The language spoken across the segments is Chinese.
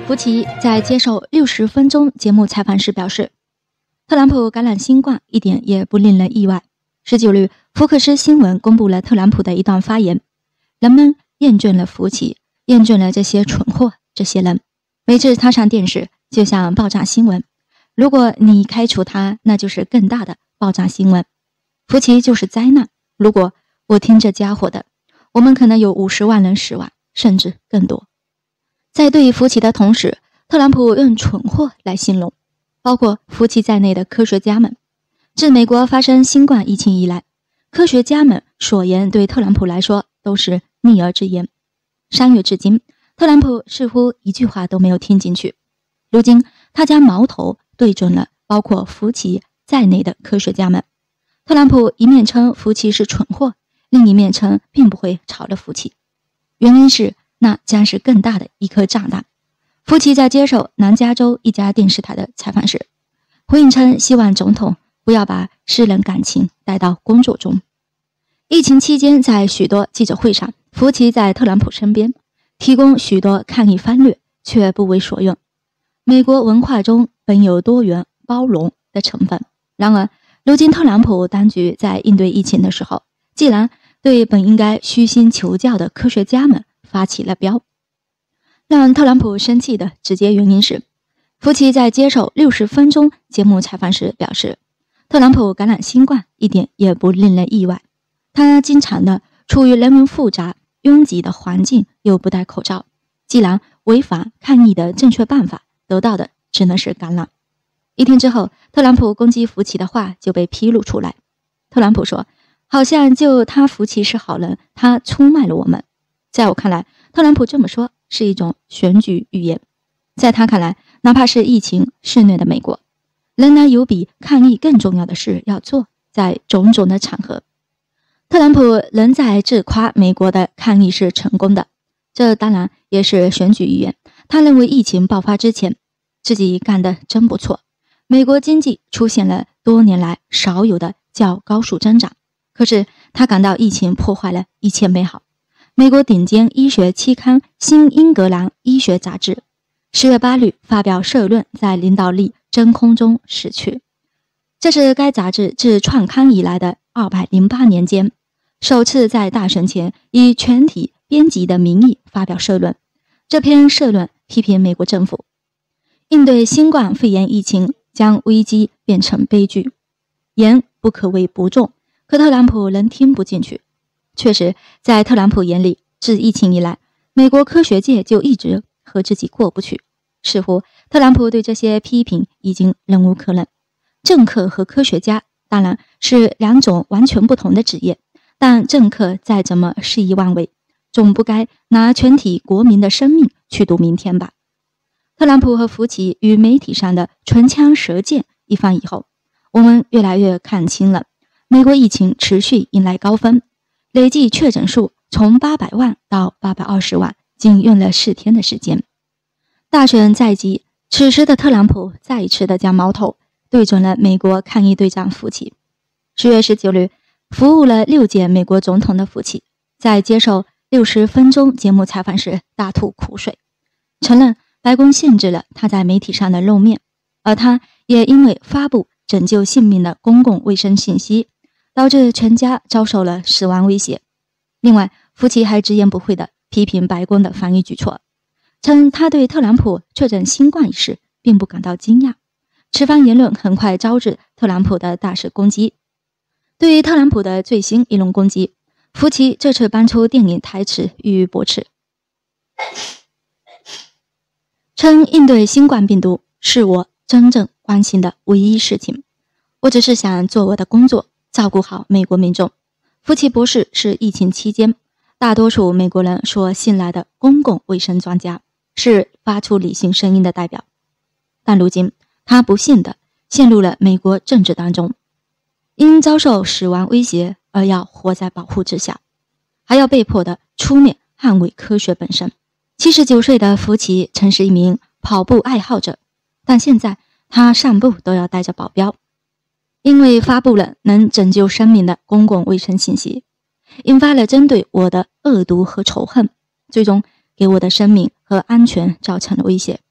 福奇在接受60分钟节目采访时表示，特朗普感染新冠一点也不令人意外。19日，福克斯新闻公布了特朗普的一段发言：人们厌倦了福奇，厌倦了这些蠢货，这些人。每次他上电视就像爆炸新闻，如果你开除他，那就是更大的爆炸新闻。福奇就是灾难，如果我听这家伙的，我们可能有50万人死亡，甚至更多。在对福奇的同时，特朗普用蠢货来形容包括福奇在内的科学家们。自美国发生新冠疫情以来，科学家们所言对特朗普来说都是逆耳之言。3月至今，特朗普似乎一句话都没有听进去。如今他将矛头对准了包括福奇在内的科学家们。特朗普一面称福奇是蠢货，另一面称并不会炒了福奇，原因是那将是更大的一颗炸弹。福奇在接受南加州一家电视台的采访时，回应称希望总统不要把私人感情带到工作中。疫情期间，在许多记者会上，福奇在特朗普身边，提供许多抗议方略，却不为所用。美国文化中本有多元包容的成分，然而如今特朗普当局在应对疫情的时候，既然对本应该虚心求教的科学家们发起了飙。让特朗普生气的直接原因是，福奇在接受60分钟节目采访时表示，特朗普感染新冠一点也不令人意外。他经常的处于人文复杂拥挤的环境，又不戴口罩，既然违反抗疫的正确办法，得到的只能是感染。一天之后，特朗普攻击福奇的话就被披露出来。特朗普说，好像就他福奇是好人，他出卖了我们。在我看来，特朗普这么说是一种选举预言。在他看来，哪怕是疫情肆虐的美国，仍然有比抗疫更重要的事要做。在种种的场合，特朗普仍在自夸美国的抗疫是成功的，这当然也是选举预言。他认为疫情爆发之前，自己干得真不错，美国经济出现了多年来少有的较高速增长。可是他感到疫情破坏了一切美好。美国顶尖医学期刊《新英格兰医学杂志》10月8日发表社论，在领导力真空中死去。这是该杂志自创刊以来的208年间，首次在大选前以全体编辑的名义发表社论。这篇社论批评美国政府应对新冠肺炎疫情，将危机变成悲剧。言不可谓不重，可特朗普仍听不进去。确实，在特朗普眼里，自疫情以来，美国科学界就一直和自己过不去。似乎特朗普对这些批评已经忍无可忍。政客和科学家当然是两种完全不同的职业，但政客再怎么肆意妄为，总不该拿全体国民的生命去赌明天吧。特朗普和福奇与媒体上的唇枪舌剑一番以后，我们越来越看清了，美国疫情持续迎来高峰，累计确诊数从800万到820万，仅用了4天的时间。大选在即，此时的特朗普再一次的将矛头对准了美国抗疫队长福奇。10月19日，服务了6届美国总统的福奇，在接受60分钟节目采访时大吐苦水，承认白宫限制了他在媒体上的露面，而他也因为发布拯救性命的公共卫生信息，导致全家遭受了死亡威胁。另外，福奇还直言不讳地批评白宫的防疫举措，称他对特朗普确诊新冠一事并不感到惊讶。此番言论很快招致特朗普的大肆攻击。对于特朗普的最新一轮攻击，福奇这次搬出电影台词予以驳斥，称应对新冠病毒是我真正关心的唯一事情，我只是想做我的工作，照顾好美国民众。福奇博士是疫情期间大多数美国人所信赖的公共卫生专家，是发出理性声音的代表。但如今他不幸地陷入了美国政治当中，因遭受死亡威胁而要活在保护之下，还要被迫的出面捍卫科学本身。79岁的福奇曾是一名跑步爱好者，但现在他散步都要带着保镖，因为发布了能拯救生命的公共卫生信息，引发了针对我的恶毒和仇恨，最终给我的生命和安全造成了威胁。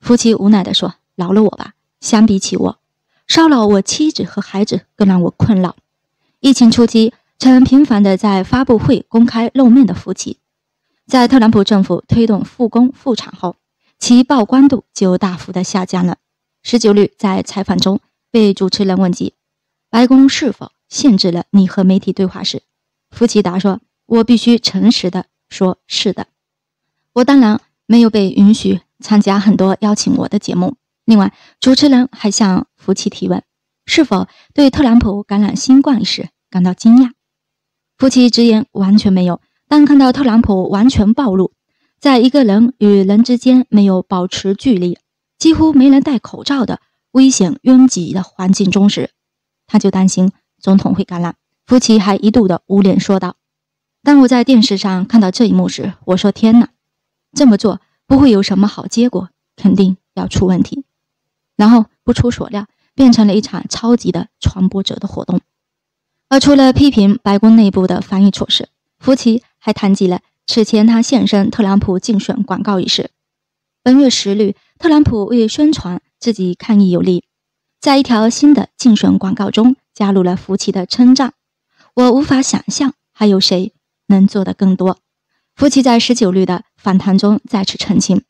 夫妻无奈地说：“饶了我吧，相比起我，骚扰我妻子和孩子更让我困扰。”疫情初期曾频繁地在发布会公开露面的夫妻，在特朗普政府推动复工复产后，其曝光度就大幅地下降了。19日在采访中被主持人问及白宫是否限制了你和媒体对话时，夫妻答说：“我必须诚实地说，是的。我当然没有被允许参加很多邀请我的节目。”另外，主持人还向夫妻提问，是否对特朗普感染新冠一事感到惊讶。夫妻直言完全没有，但看到特朗普完全暴露，在一个人与人之间没有保持距离，几乎没人戴口罩的危险拥挤的环境中时，他就担心总统会感染。夫妻还一度的捂脸说道：“当我在电视上看到这一幕时，我说天哪，这么做不会有什么好结果，肯定要出问题。”然后不出所料，变成了一场超级的传播者的活动。而除了批评白宫内部的防疫措施，夫妻还谈及了此前他现身特朗普竞选广告一事。本月10日，特朗普为宣传自己抗疫有力，在一条新的竞选广告中加入了夫妻的称赞：“我无法想象还有谁能做得更多。”夫妻在19日的访谈中再次澄清，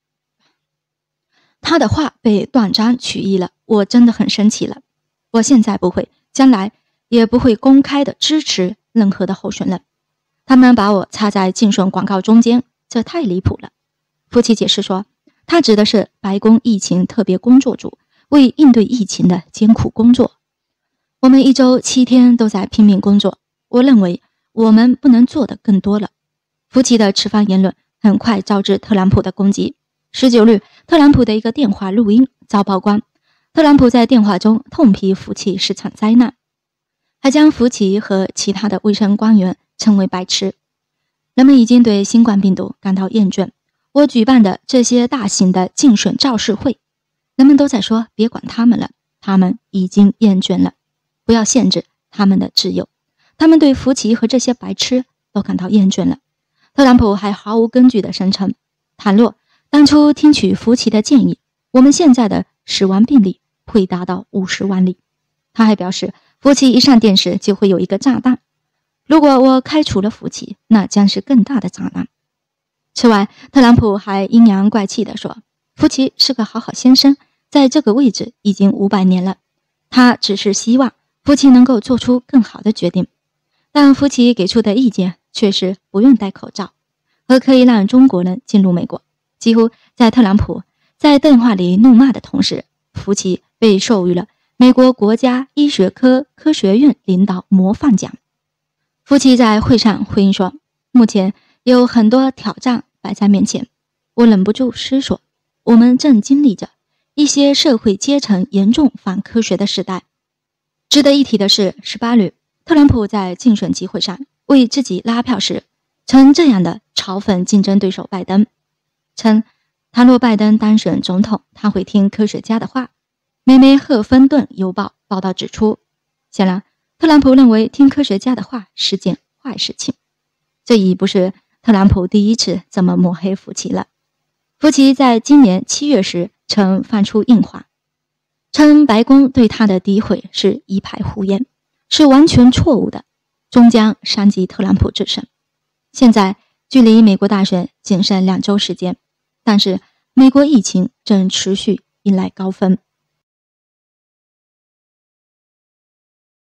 他的话被断章取义了，我真的很生气了。我现在不会，将来也不会公开的支持任何的候选人。他们把我插在竞选广告中间，这太离谱了。夫妻解释说，他指的是白宫疫情特别工作组为应对疫情的艰苦工作。我们1周7天都在拼命工作，我认为我们不能做得更多了。夫妻的此番言论很快招致特朗普的攻击。19日，特朗普的一个电话录音遭曝光，特朗普在电话中痛批夫妻是场灾难，还将夫妻和其他的卫生官员称为白痴。人们已经对新冠病毒感到厌倦，我举办的这些大型的竞选造势会，人们都在说别管他们了，他们已经厌倦了，不要限制他们的自由。他们对夫妻和这些白痴都感到厌倦了。特朗普还毫无根据地声称，倘若当初听取夫妻的建议，我们现在的死亡病例会达到50万例。他还表示，夫妻一上电视就会有一个炸弹，如果我开除了夫妻，那将是更大的炸弹。此外，特朗普还阴阳怪气地说，夫妻是个好先生，在这个位置已经500年了，他只是希望夫妻能够做出更好的决定。但夫妻给出的意见却是不用戴口罩和可以让中国人进入美国。几乎在特朗普在电话里怒骂的同时，夫妻被授予了美国国家医学科科学院领导模范奖。夫妻在会上回应说，目前有很多挑战摆在面前，我忍不住思索，我们正经历着一些社会阶层严重反科学的时代。值得一提的是，18日，特朗普在竞选集会上为自己拉票时，曾这样的嘲讽竞争对手拜登，称倘若拜登当选总统，他会听科学家的话。美媒赫芬顿邮报报道指出，显然特朗普认为听科学家的话是件坏事情。这已不是特朗普第一次这么抹黑夫妻了。夫妻在今年7月时曾放出硬话，称白宫对他的诋毁是一派胡言，是完全错误的，终将伤及特朗普自身。现在距离美国大选仅剩2周时间，但是美国疫情正持续迎来高峰。